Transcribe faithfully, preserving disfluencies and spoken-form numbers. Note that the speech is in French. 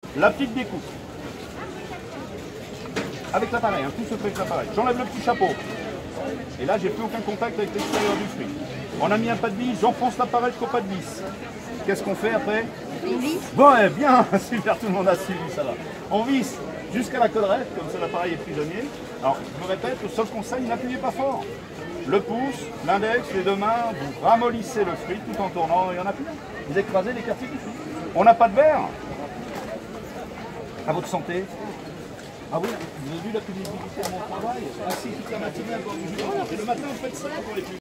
La petite découpe. Avec l'appareil, hein, tout se fait avec l'appareil. J'enlève le petit chapeau. Et là, j'ai plus aucun contact avec l'extérieur du fruit. On a mis un pas de vis, j'enfonce l'appareil jusqu'au pas de vis. Qu'est-ce qu'on fait après? On visse. Bon, eh bien, super, tout le monde a suivi, ça va. On visse jusqu'à la collerette, comme ça l'appareil est prisonnier. Alors, je me répète, le seul conseil, n'appuyez pas fort. Le pouce, l'index, les deux mains, vous ramollissez le fruit tout en tournant, il y en a plus. Vous écrasez les quartiers du fruit. On n'a pas de verre. À votre santé. Ah oui, vous avez vu la pénibilité de mon travail? Assis toute la matinée à boire du jus d'orange. Et le matin, vous faites ça pour les plus.